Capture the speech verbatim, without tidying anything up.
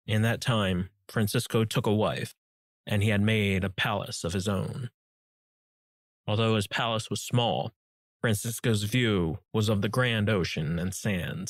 In that time, Francisco took a wife, and he had made a palace of his own. Although his palace was small, Francisco's view was of the grand ocean and sands.